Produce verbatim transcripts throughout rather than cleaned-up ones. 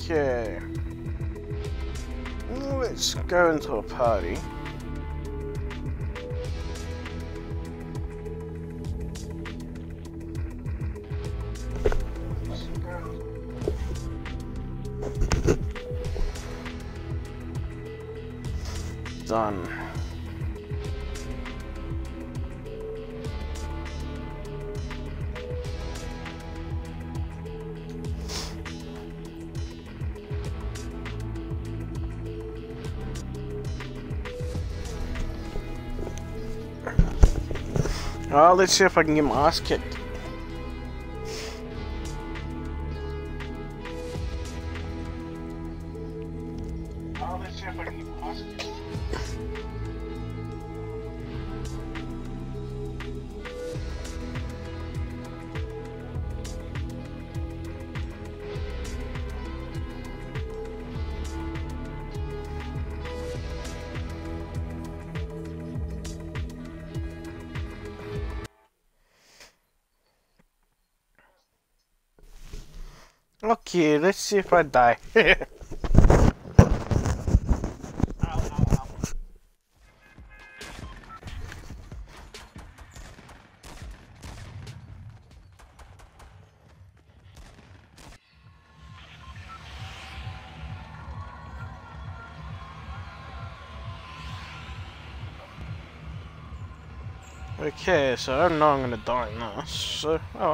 Okay. Let's go into a party. Done. Oh, let's see if I can get my ass kicked. Oh, let's see if I can get my ass kicked. Okay, let's see if I die. Ow, ow, ow. Okay, so I know I'm gonna die in this, so, oh.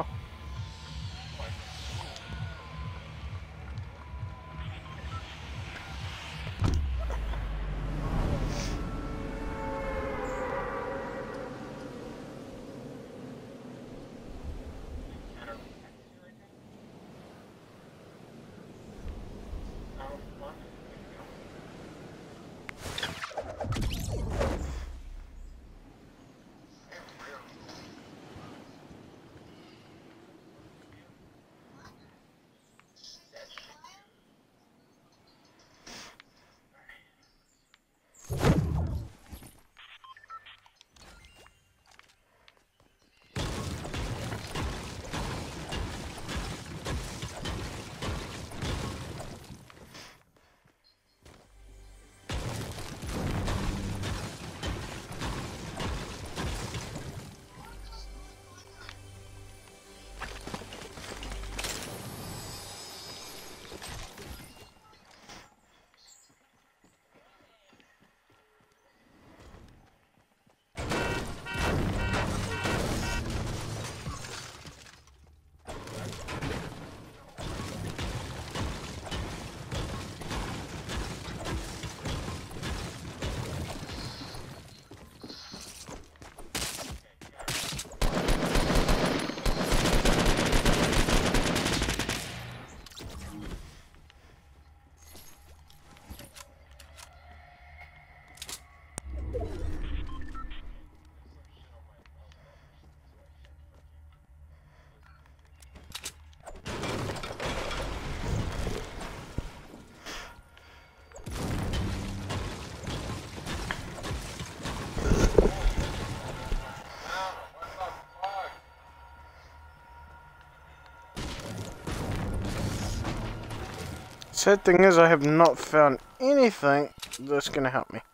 Sad thing is, I have not found anything that's gonna help me.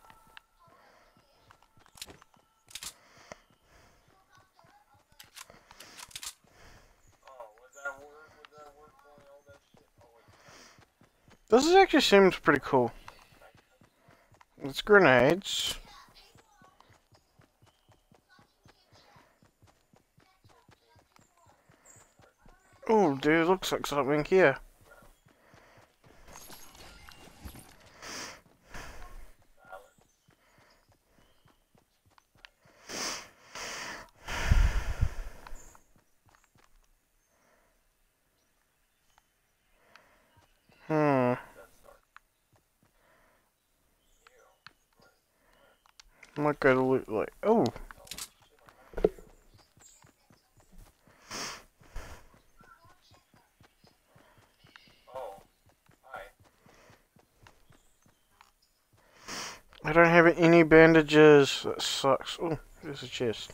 This is actually seems pretty cool. It's grenades. Oh, dude, looks like something here. Hmm. Might go to loot like oh. I don't have any bandages. That sucks. Oh, there's a chest.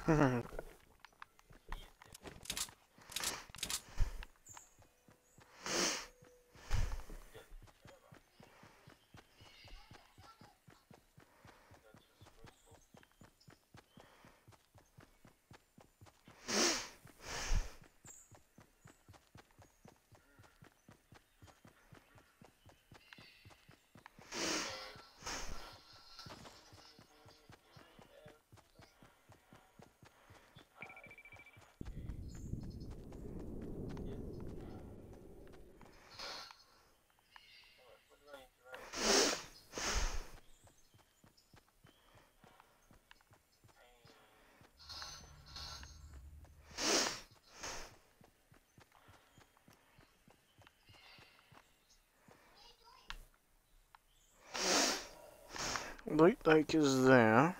Loot lake is there.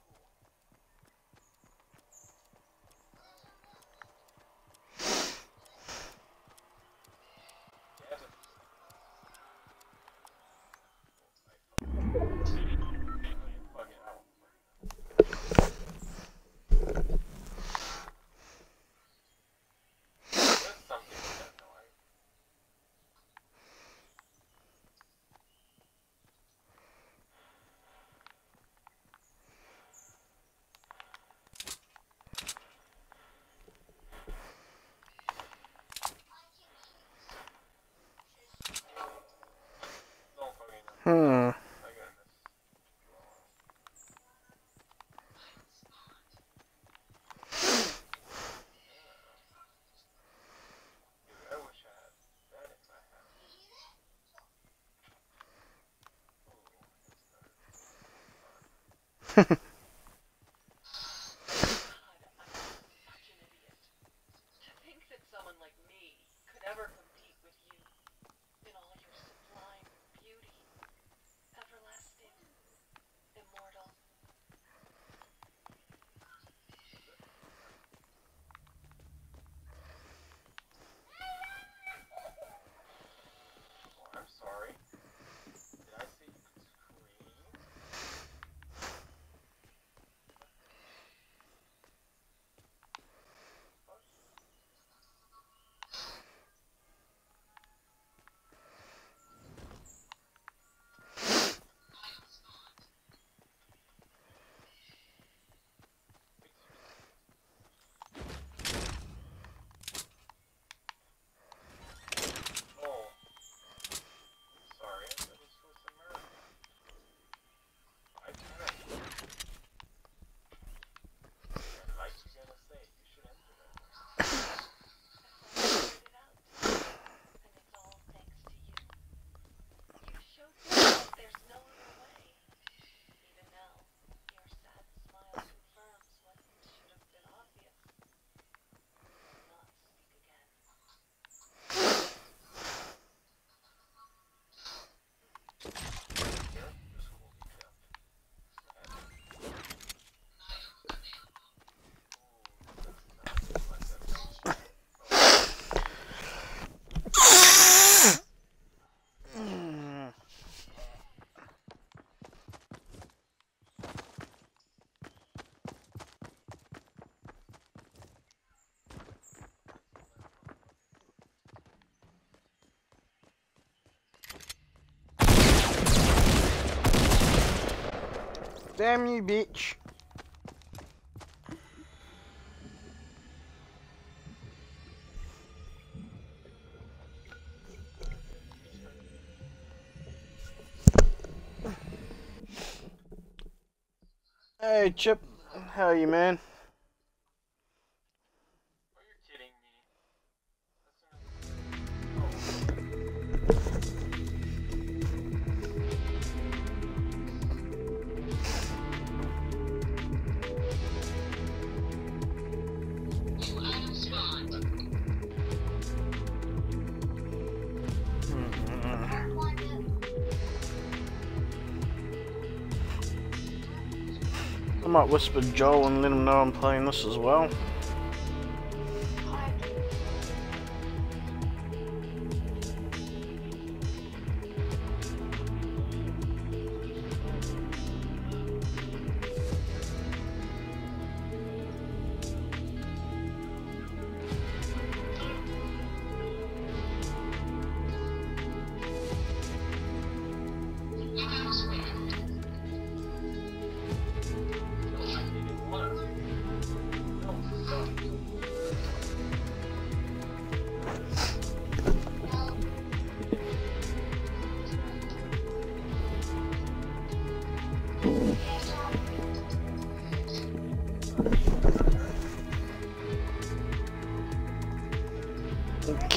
Hmm. Damn you, bitch. Hey, Chip. How are you, man? I might whisper Joel and let him know I'm playing this as well.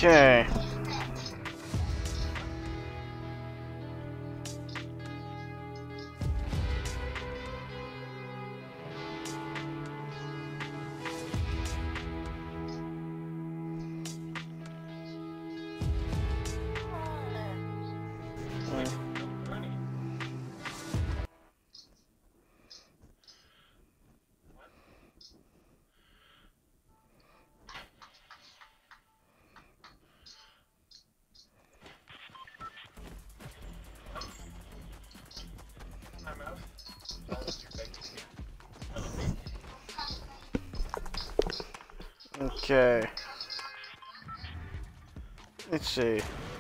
Okay. Okay. Let's see.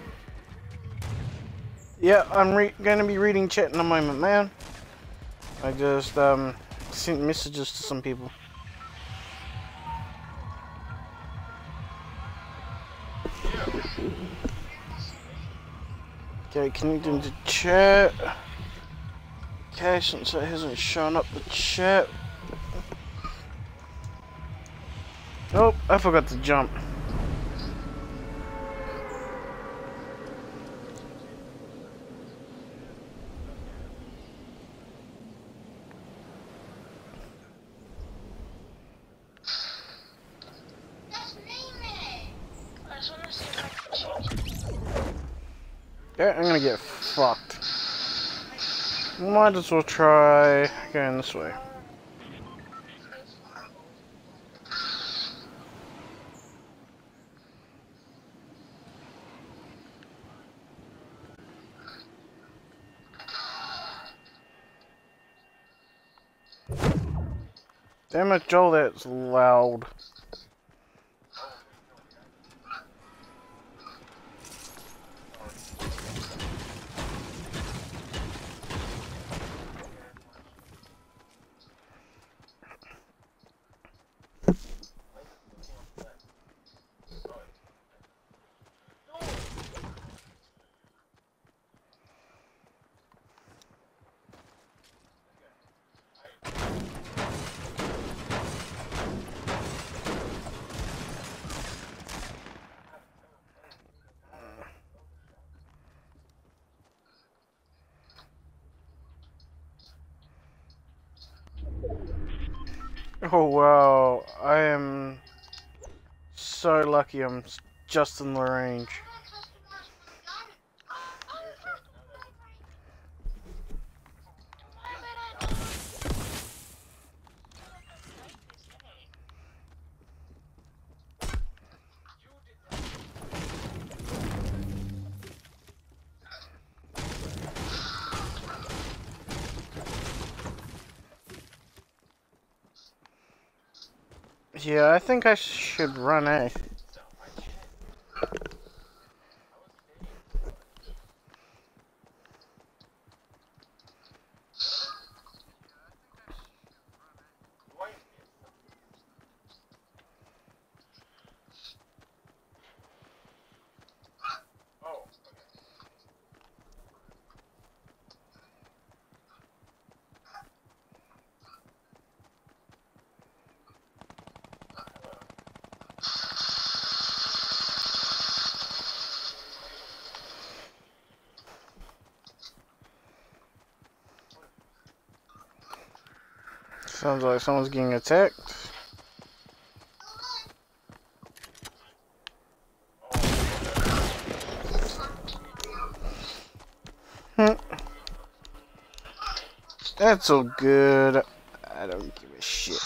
Yeah, I'm re gonna be reading chat in a moment, man. I just um sent messages to some people. Okay, connecting to chat. Okay, since it hasn't shown up the chat. Oh, I forgot to jump. Yeah, I'm gonna get fucked. Might as well try going this way. Damn it, Joel, that's loud. Oh wow, I am so lucky I'm just in the range. Yeah, I think I should run A. Sounds like someone's getting attacked. Hmm. That's all good. I don't give a shit.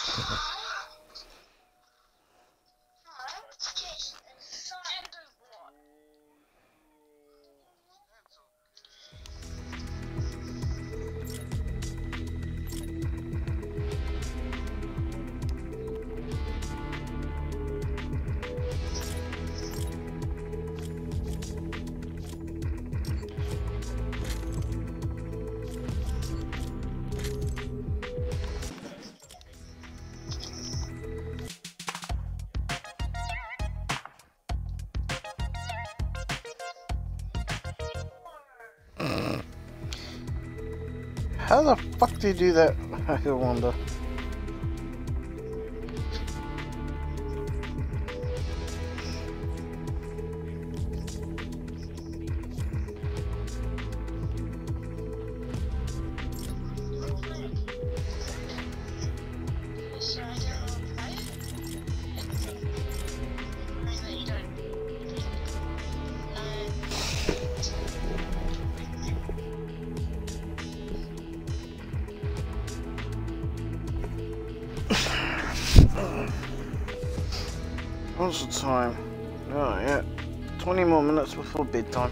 How the fuck do you do that? I wonder. What's the time? Oh yeah, twenty more minutes before bedtime.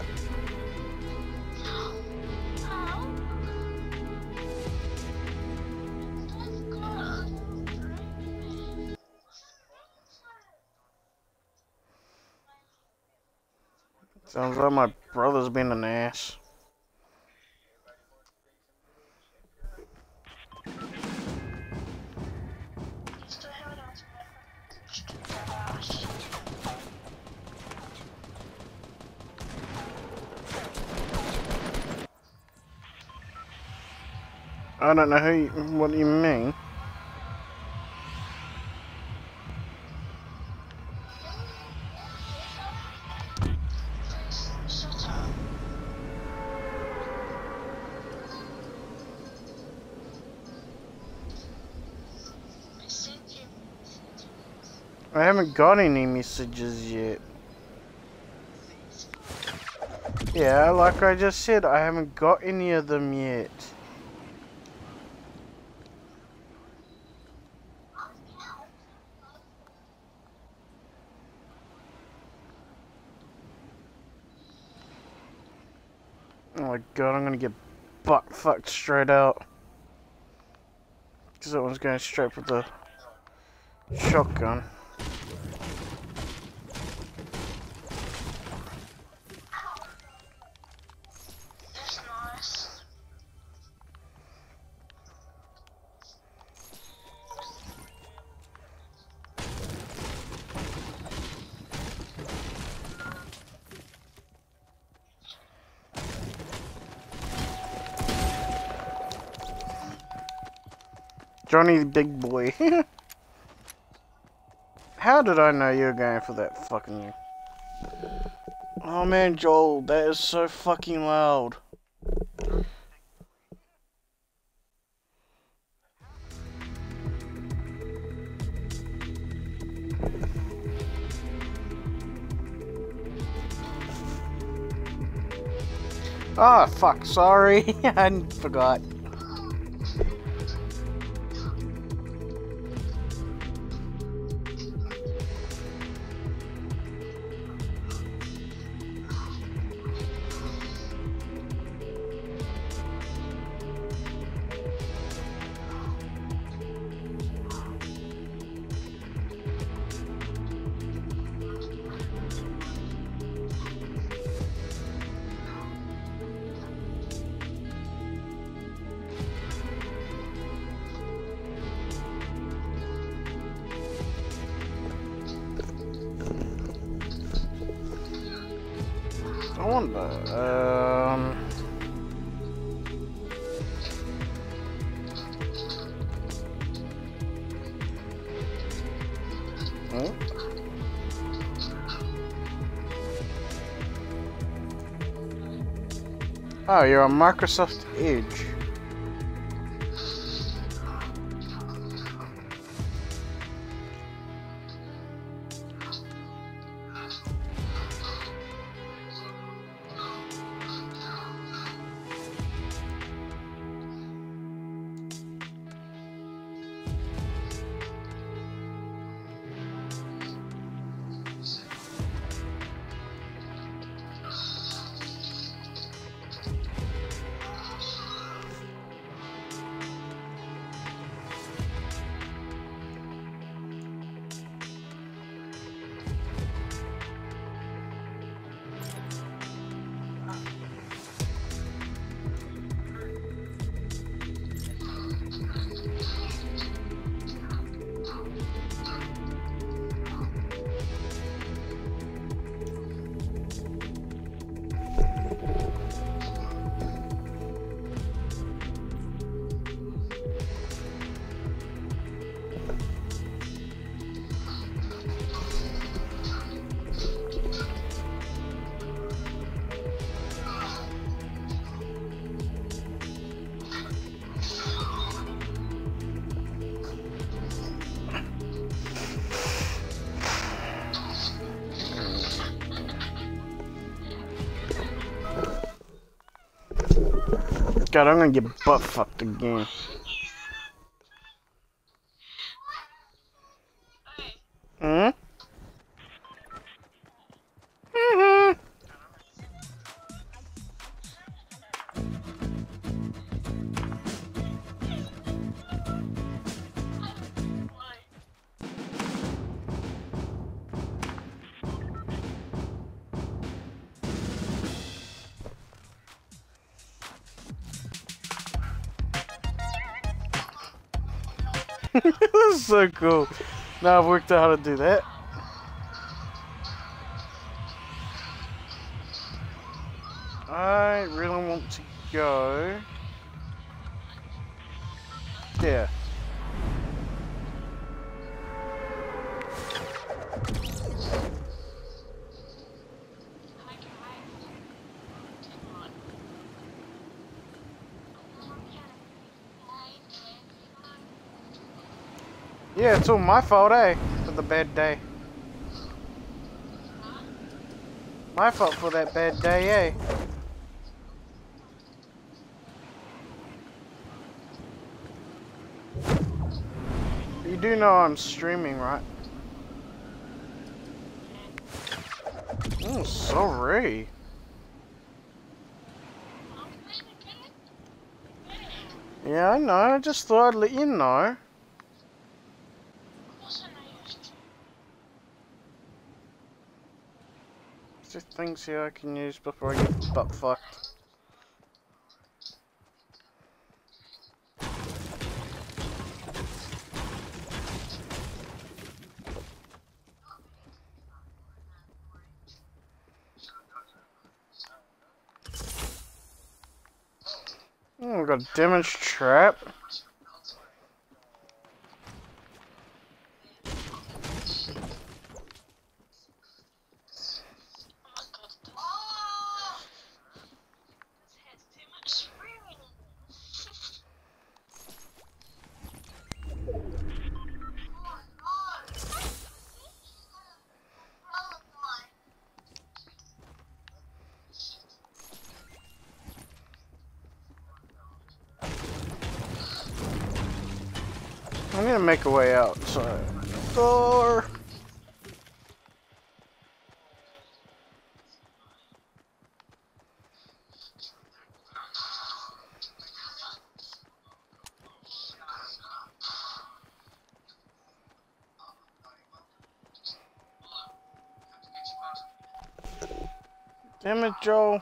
Sounds like my brother's been an ass. I don't know who you, what you mean. I haven't got any messages yet. Yeah, like I just said, I haven't got any of them yet. Oh my god, I'm gonna get butt fucked straight out. Because that one's going straight for the shotgun. Johnny the big boy. How did I know you were going for that fucking... Oh man, Joel, that is so fucking loud. Ah, oh, fuck, sorry. I forgot. I wonder, um... Oh. Oh, you're on Microsoft Edge. God, I'm gonna get butt fucked again. Hmm? That's so cool. Now I've worked out how to do that. I really want to go. Yeah. Yeah, it's all my fault, eh? For the bad day. My fault for that bad day, eh? You do know I'm streaming, right? Oh, sorry. Yeah, I know. I just thought I'd let you know. Just things here I can use before I get butt fucked. Oh, I've got a damage trap. I'm gonna make a way out, so... Door! Damn it, Joel.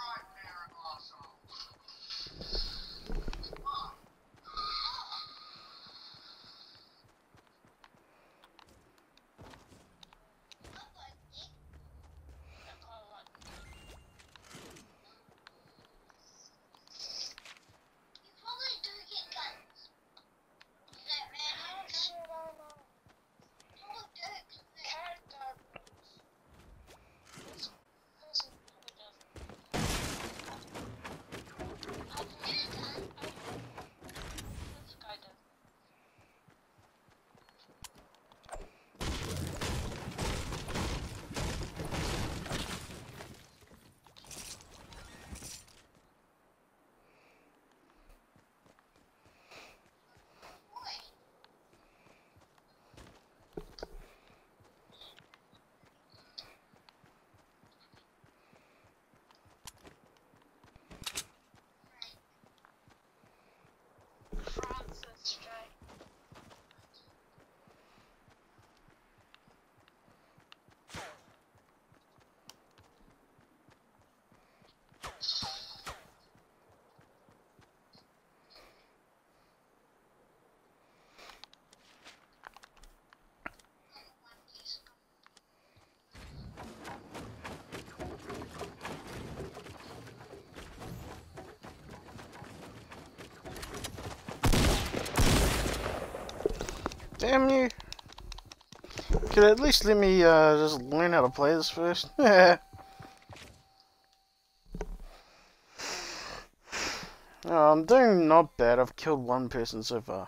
Damn you. Could at least let me uh, just learn how to play this first. Oh, I'm doing not bad. I've killed one person so far.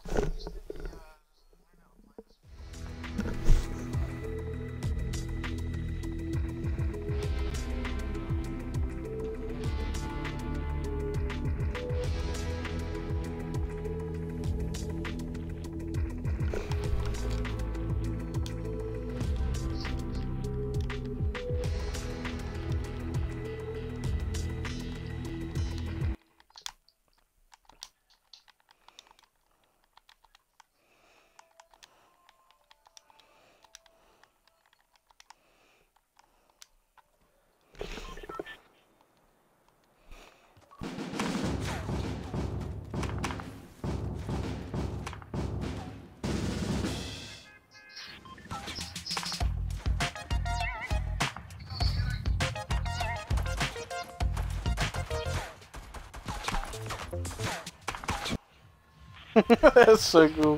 That's so cool.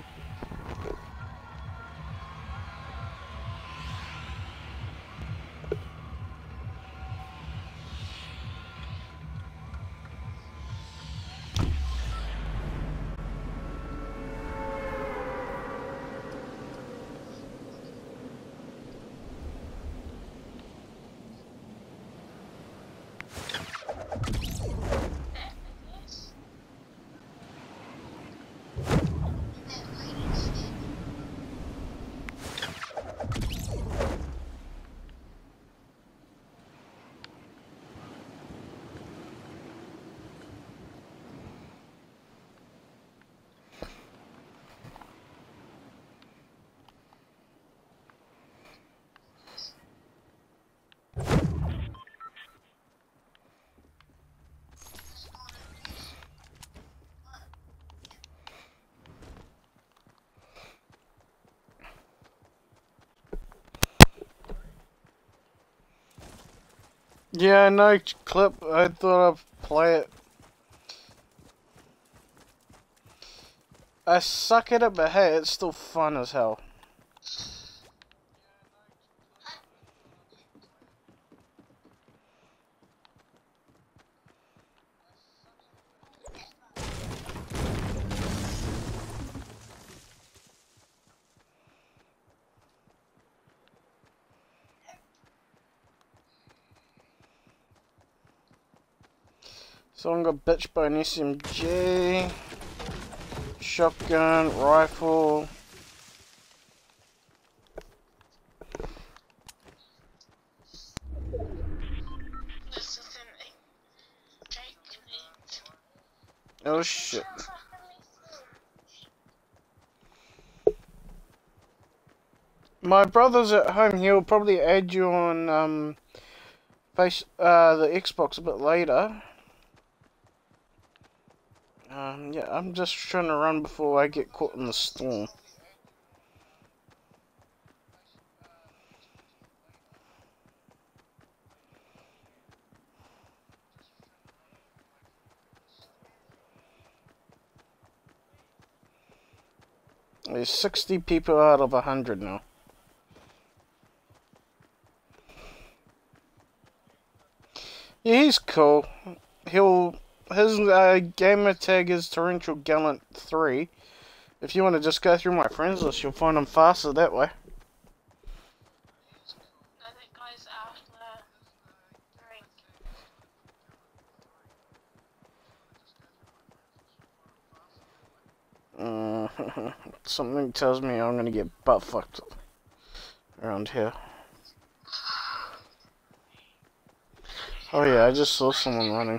Yeah, no clip. I thought I'd play it. I suck at it, but hey, it's still fun as hell. Someone got bitched by an S M G, shotgun, rifle. Oh shit. My brother's at home. He'll probably add you on um, face uh, the Xbox a bit later. Um, yeah, I'm just trying to run before I get caught in the storm. There's sixty people out of a hundred now. Yeah, he's cool. He'll his uh, gamer tag is Torrential Gallant three. If you want to just go through my friends list, you'll find him faster that way. Uh, something tells me I'm gonna get butt fucked around here. Oh yeah, I just saw someone running.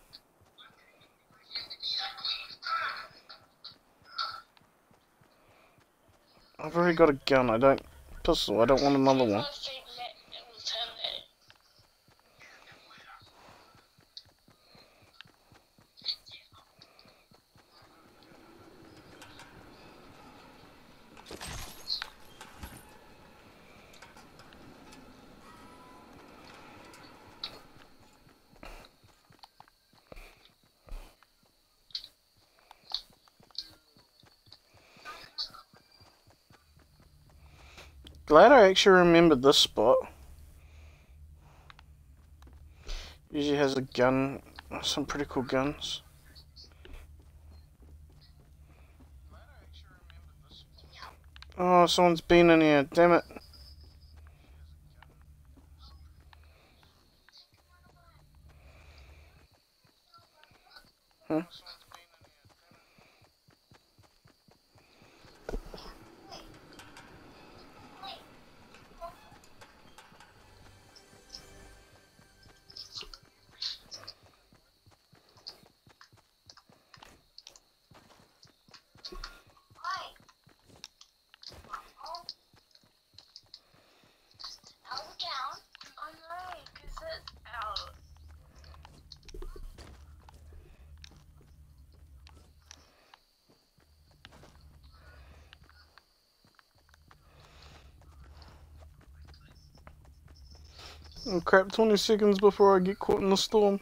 I've already got a gun. I don't pistol. I don't want another one. Glad I actually remembered this spot. Usually has a gun, some pretty cool guns. Oh, someone's been in here, damn it. Huh? Oh crap, twenty seconds before I get caught in the storm.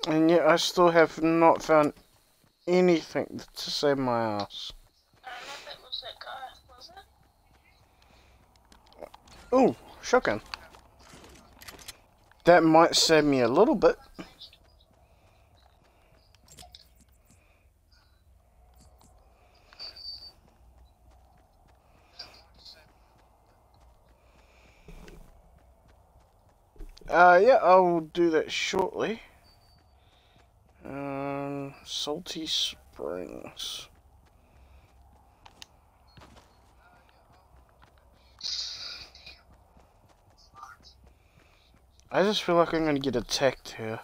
And yet I still have not found anything to save my ass. I don't know if it was that guy, was it? Oh, shotgun. That might save me a little bit. Uh, yeah, I'll do that shortly. Um, Salty Springs. I just feel like I'm gonna get attacked here.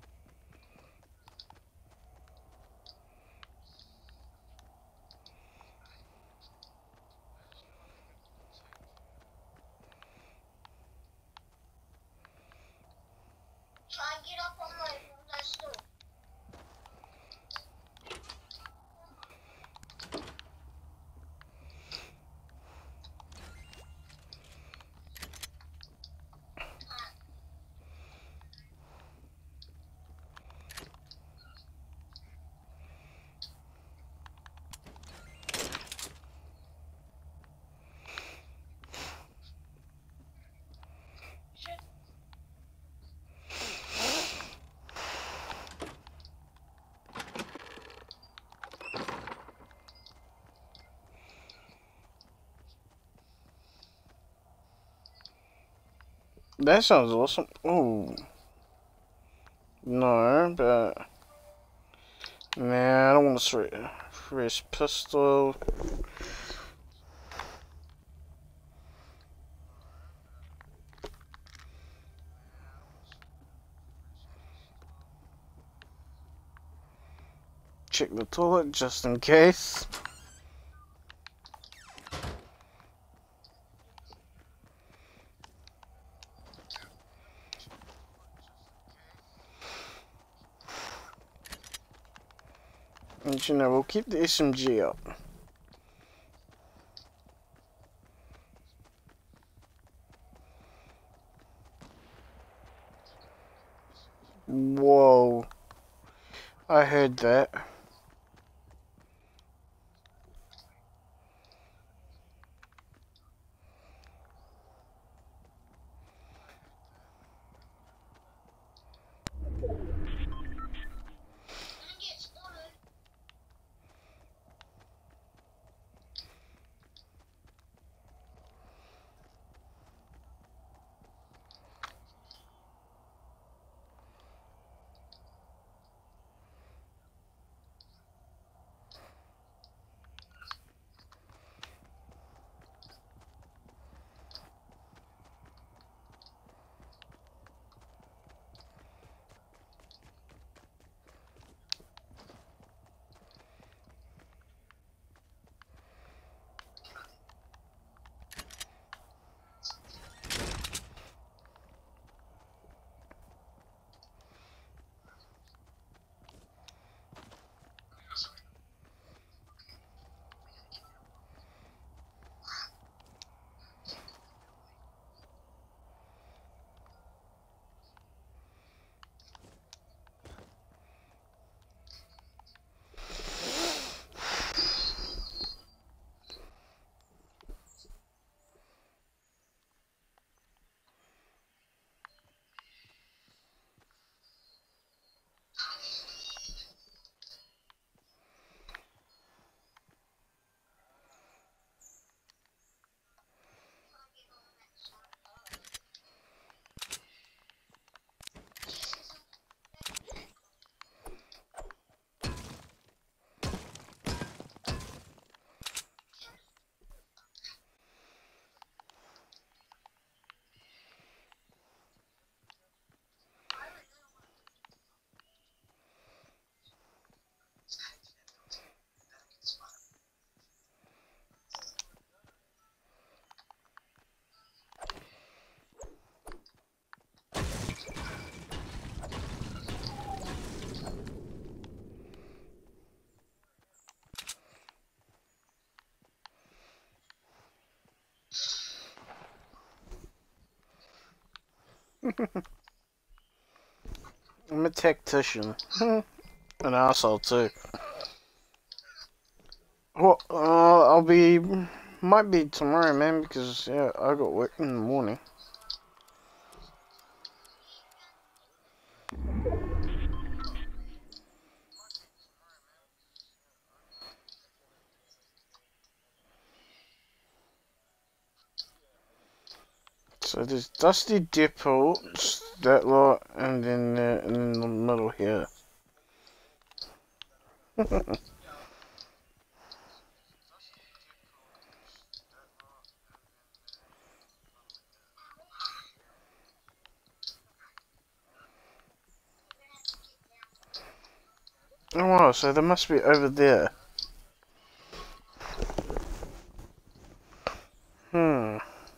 Try and get up on my window still. That sounds awesome. Oh. No, but... Nah, I don't want to fresh pistol. Check the toilet just in case. And you know, we'll keep the S M G up. Whoa. I heard that. I'm a tactician. An asshole too. Well, uh, I'll be, might be tomorrow, man, because yeah, I got work in the morning. So there's Dusty Depot, that lot, and then uh, in the middle here. Oh wow, so they must be over there. Hmm.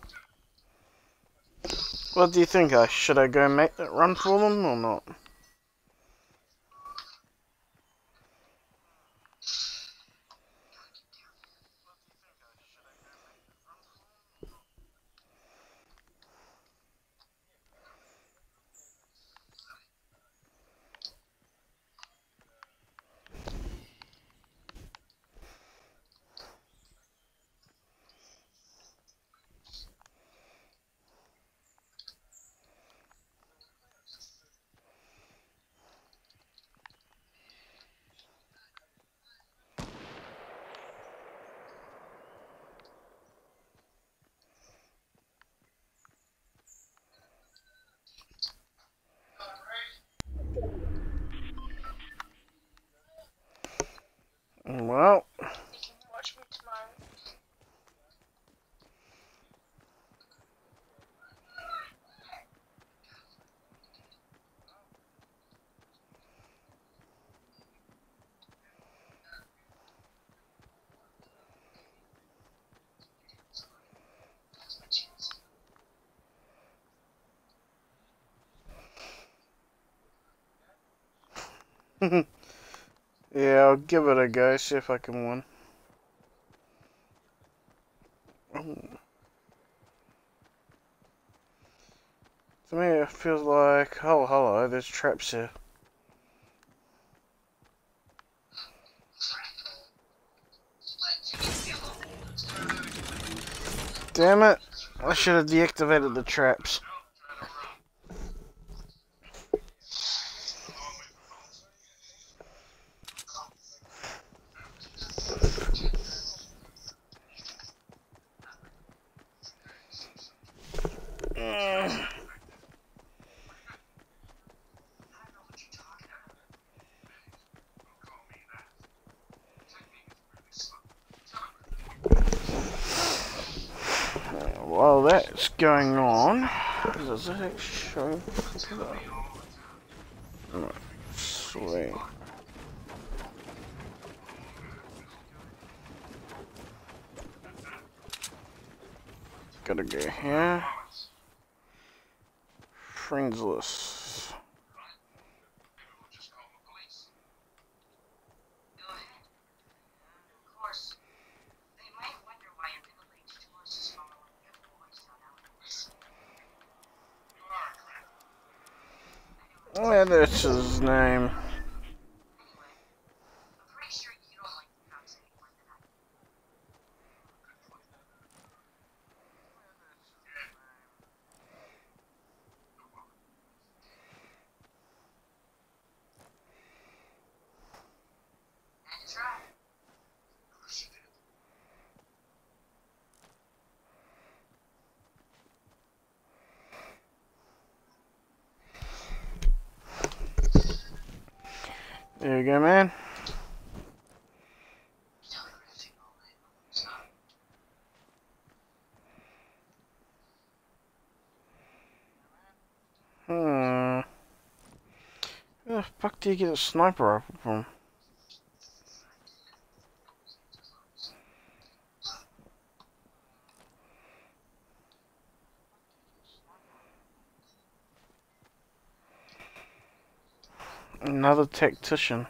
What do you think? I should I go make that run for them or not? Well, You can watch me tomorrow. yeah, I'll give it a go, see if I can win. Oh. To me, it feels like, oh, hello, there's traps here. Damn it, I should have deactivated the traps. Mm. While that's going on, does it show? Oh, sweet. Gotta go here. Friends list. Oh, yeah, that's his name. There you go, man. Hmm. Where the fuck do you get a sniper rifle from? Another tactician.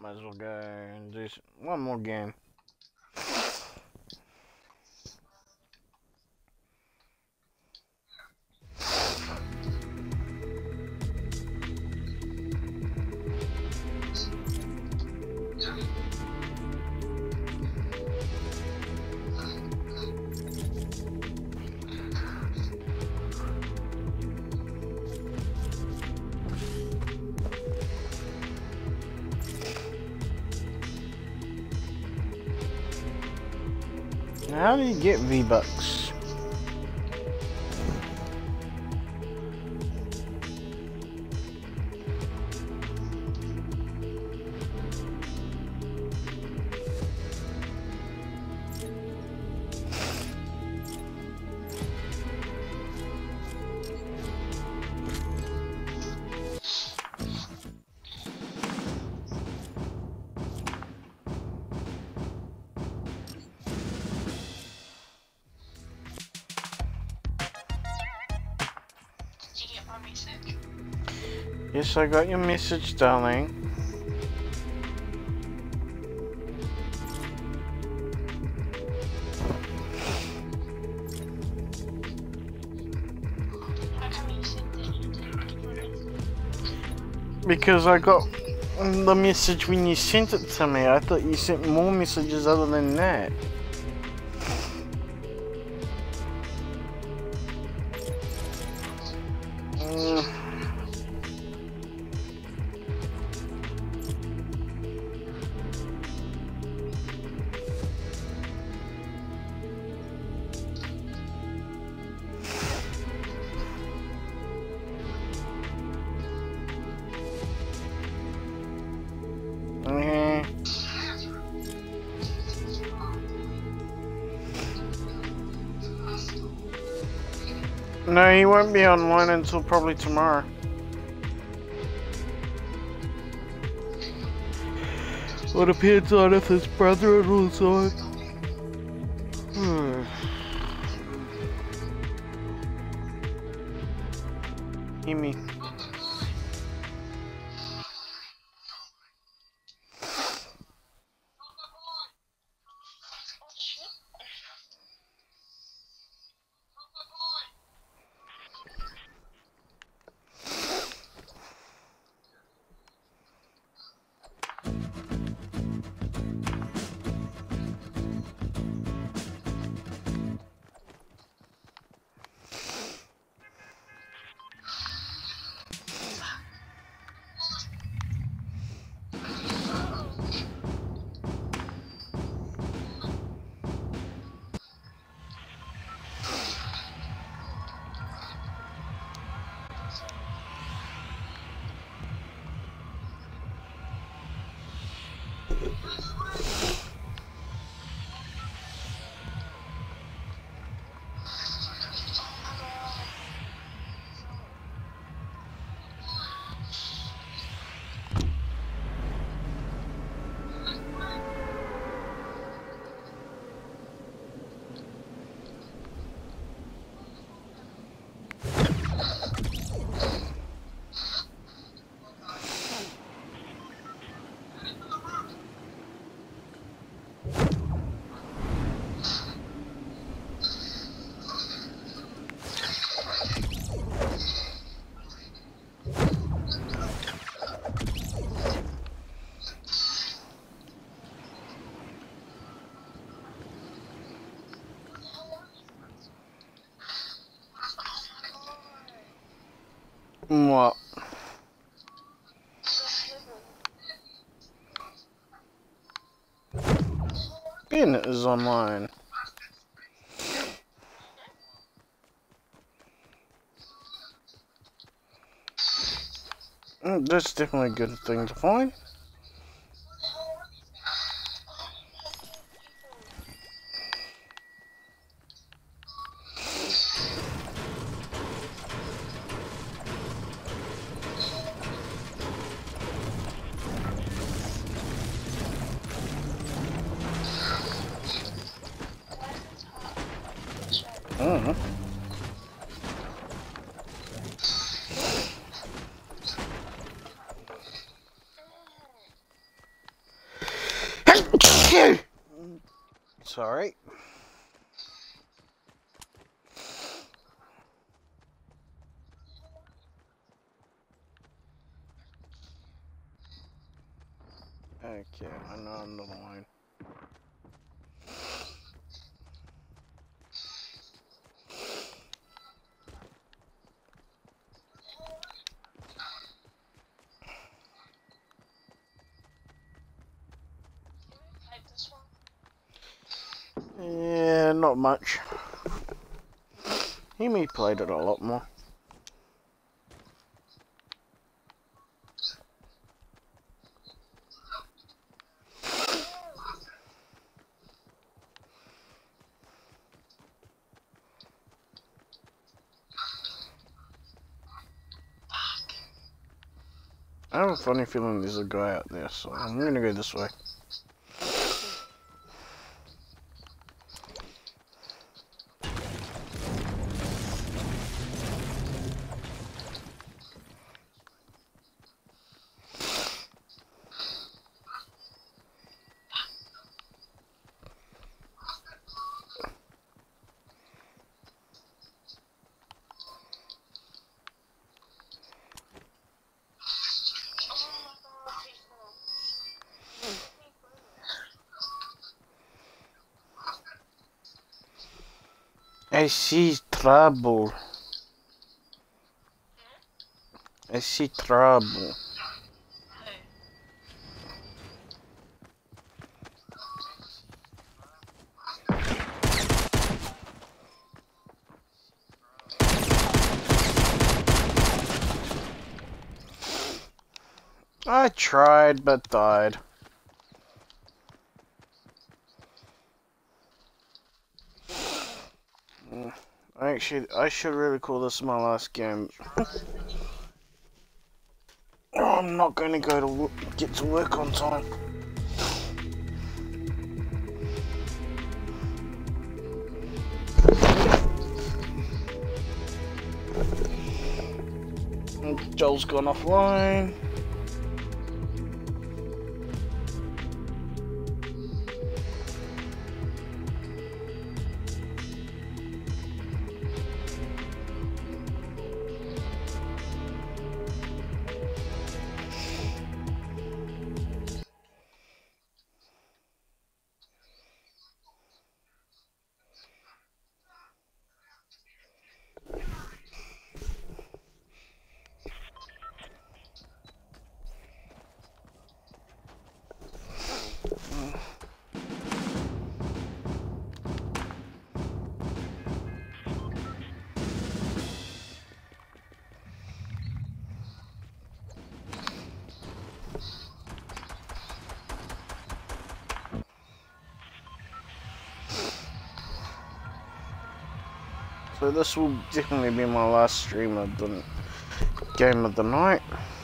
might as well go and do one more game. How do you get V-Bucks? Yes, I got your message, darling. Because I got the message when you sent it to me. I thought you sent more messages other than that. Mm. No, he won't be online until probably tomorrow. Well, it depends on if his brother-in-law's on. Hmm. Hear me. What? Bennett is online. Mm, that's definitely a good thing to find. Mm-hmm. Sorry. Okay, I know another line. Like this one? Yeah, not much. He me played it a lot more. I have a funny feeling there's a guy out there, so I'm gonna go this way. I see trouble. I see trouble. I tried, but died. Actually, I should really call this my last game. Oh, I'm not going to go to work, get to work on time. And Joel's gone offline. So this will definitely be my last stream of the game of the night.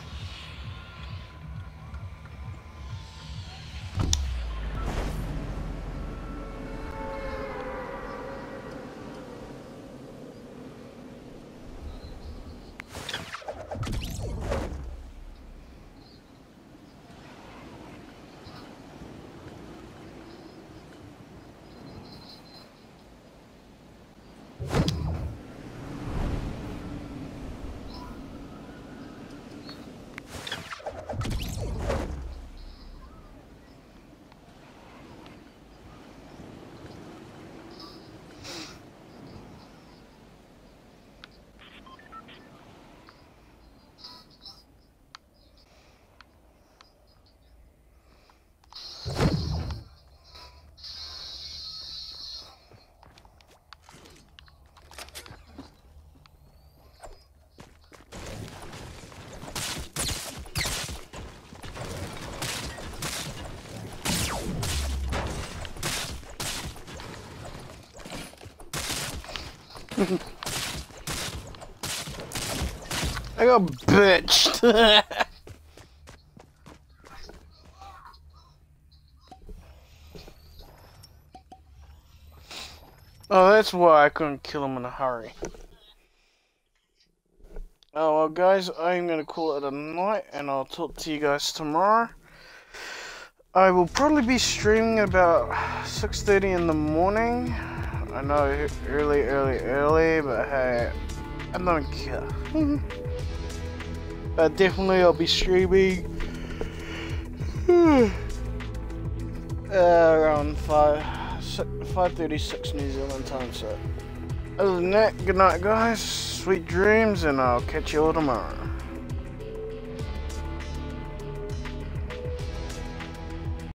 I got bitched. Oh, that's why I couldn't kill him in a hurry. Oh, well, guys, I'm going to call it a night, and I'll talk to you guys tomorrow. I will probably be streaming about six thirty in the morning. I know early, early, early, but hey, I don't care. But definitely I'll be streaming uh, around five thirty-six New Zealand time. So other than that, good night guys, sweet dreams, and I'll catch you all tomorrow.